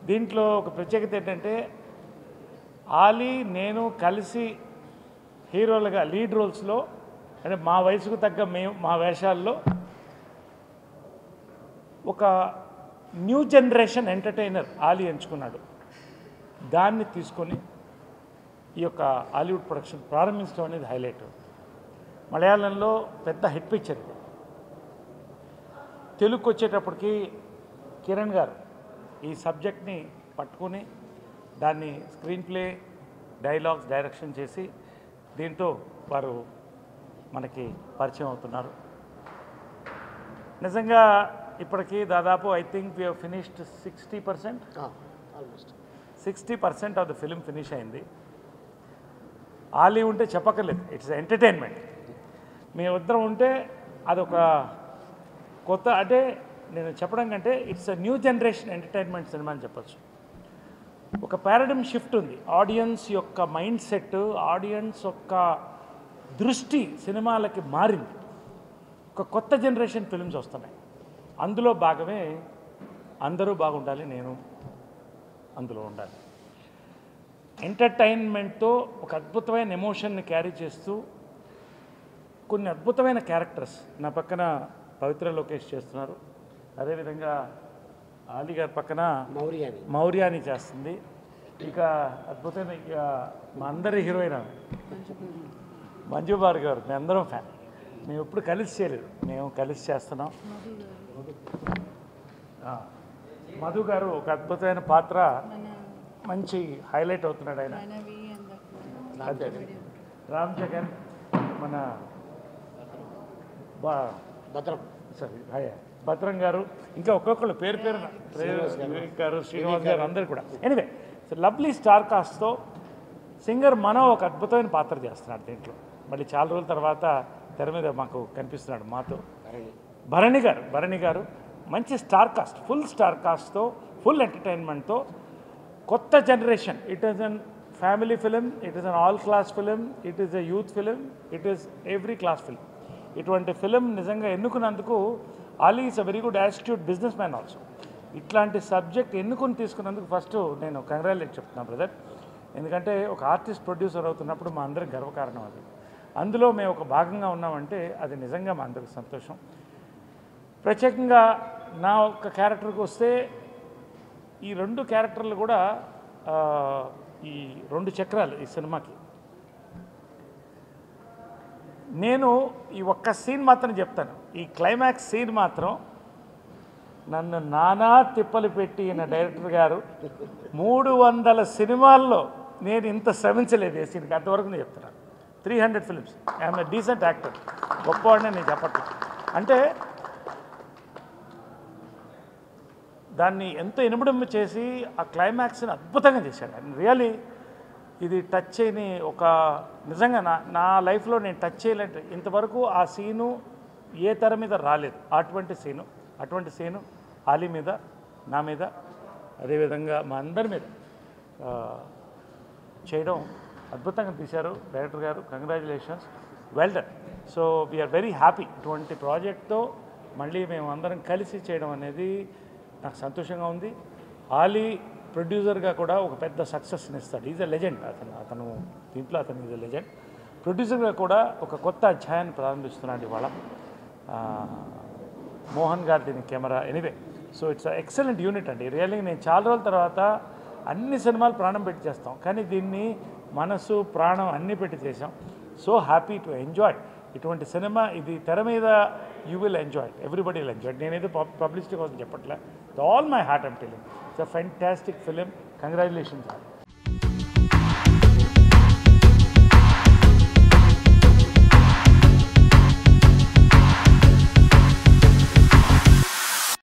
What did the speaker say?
దీంట్లో ఒక ప్రత్యేకత ఏంటంటే ఆలీ నేను కలిసి హీరోలుగా లీడ్ రోల్స్లో అంటే మా వయసుకు తగ్గ మా వేషాల్లో ఒక న్యూ జనరేషన్ ఎంటర్టైనర్ ఆలీ ఎంచుకున్నాడు. దాన్ని తీసుకొని ఈ యొక్క హాలీవుడ్ ప్రొడక్షన్ ప్రారంభించడం అనేది హైలైట్. మలయాళంలో పెద్ద హిట్ పిక్చర్ ఇది. తెలుగుకి వచ్చేటప్పటికి కిరణ్ గారు ఈ సబ్జెక్ట్ని పట్టుకుని దాన్ని స్క్రీన్ ప్లే డైలాగ్స్ డైరెక్షన్ చేసి దీంతో వారు మనకి పరిచయం అవుతున్నారు. నిజంగా ఇప్పటికీ దాదాపు I think we have finished 60% of the film finish అయింది. ఆలీ ఉంటే చెప్పక్కర్లేదు, ఇట్స్ ఎంటర్టైన్మెంట్. మేమిద్దరం ఉంటే అదొక కొత్త అంటే నేను చెప్పడం కంటే it's a new generation entertainment cinema అని చెప్పచ్చు. ఒక పారాడిమ్ షిఫ్ట్ ఉంది. ఆడియన్స్ యొక్క మైండ్ సెట్, ఆడియన్స్ యొక్క దృష్టి సినిమాలకి మారింది. ఒక కొత్త జనరేషన్ ఫిల్మ్స్ వస్తున్నాయి. అందులో భాగమే అందరూ బాగుండాలి, నేను అందులో ఉండాలి. ఎంటర్టైన్మెంట్తో ఒక అద్భుతమైన ఎమోషన్ని క్యారీ చేస్తూ కొన్ని అద్భుతమైన క్యారెక్టర్స్ నా పక్కన పవిత్ర లోకేష్ చేస్తున్నారు. అదేవిధంగా ఆలీ గారి పక్కన మౌర్యాని చేస్తుంది. ఇక అద్భుతమైన ఇక మా అందరి హీరోయిన్ మంజు భార్గవి గారు. మేము అందరం ఫ్యాన్. మేము ఎప్పుడు కలిసి చేయలేదు, మేము కలిసి చేస్తున్నాం. మధు గారు ఒక అద్భుతమైన పాత్ర, మంచి హైలైట్ అవుతున్నాడు ఆయన. అదే రామ్ జగన్, మన భద్రం గారు, ఇంకా ఒక్కొక్కళ్ళు పేరు వివేక్ గారు, శ్రీనివాస్ గారు, అందరు కూడా. ఎనీవే సో లవ్లీ స్టార్ కాస్ట్తో సింగర్ మనో ఒక అద్భుతమైన పాత్ర చేస్తున్నాడు దీంట్లో. మళ్ళీ చాలా రోజుల తర్వాత తెర మీద మాకు కనిపిస్తున్నాడు మాతో. భరణి గారు మంచి స్టార్ కాస్ట్, ఫుల్ స్టార్ కాస్ట్తో, ఫుల్ ఎంటర్టైన్మెంట్తో, కొత్త జనరేషన్. It is an family film, it is an all class film, it is a youth film, it is every class film. ఇటువంటి ఫిలిం నిజంగా ఎన్నుకున్నందుకు Ali is a very good attitude businessman also. ఇట్లాంటి subject ఎన్నుకొని తీసుకున్నందుకు first నేను congratulate చెప్తున్నాను brother. ఎందుకంటే ఒక ఆర్టిస్ట్ ప్రొడ్యూసర్ అవుతున్నప్పుడు మా అందరికి గర్వకారణం అది. అందులో మేము ఒక భాగంగా ఉన్నామంటే అది నిజంగా మా అందరికి సంతోషం. ప్రత్యేకంగా నా ఒక క్యారెక్టర్కి వస్తే ఈ రెండు క్యారెక్టర్లు కూడా ఈ రెండు చక్రాలు ఈ సినిమాకి. నేను ఈ ఒక్క సీన్ మాత్రం చెప్తాను. ఈ క్లైమాక్స్ సీన్ మాత్రం నన్ను నానా తిప్పలు పెట్టి నా డైరెక్టర్ గారు 300 సినిమాల్లో నేను ఇంత శ్రమించలేదు ఈ సీన్కి. అంతవరకు నేను చెప్తున్నాను. 300 films. I'm a decent actor, గొప్పవాడిని నేను చెప్పట్లేదు. అంటే దాన్ని ఎంతో ఇనుమడింపు చేసి ఆ క్లైమాక్స్ని అద్భుతంగా చేశాడు. రియలీ ఇది టచ్ చేయని ఒక నిజంగా నా లైఫ్లో నేను టచ్ చేయలేంటే ఇంతవరకు ఆ సీను ఏ తెర మీద రాలేదు. అటువంటి సీను ఆలీ మీద, నా మీద, అదేవిధంగా మా అందరి మీద చేయడం అద్భుతంగా తీశారు డైరెక్టర్ గారు. Congratulations, well done. So we are very happy. ఇటువంటి ప్రాజెక్ట్తో మళ్ళీ మేము అందరం కలిసి చేయడం అనేది నాకు సంతోషంగా ఉంది. ఆలీ ప్రొడ్యూసర్గా కూడా ఒక పెద్ద సక్సెస్ని ఇస్తాడు. Is a legend. అతను దీంట్లో ఈజ్ అ లెజెండ్. ప్రొడ్యూసర్గా కూడా ఒక కొత్త అధ్యాయాన్ని ప్రారంభిస్తున్నాడు ఇవాళ. మోహన్ గారు దీని camera. Anyway so it's excellent unit అండి. రియల్లీ నేను చాలా రోజుల తర్వాత అన్ని సినిమాలు ప్రాణం పెట్టి చేస్తాం, కానీ దీన్ని మనసు ప్రాణం అన్నీ పెట్టి చేసాం. సో హ్యాపీ టు ఎంజాయ్ ఇటువంటి సినిమా. ఇది తెర మీద you will enjoy, everybody will enjoy. నేనేదో పబ్లిసిటీ కోసం చెప్పట్లే. All my heart I'm telling, it's a fantastic film. Congratulations.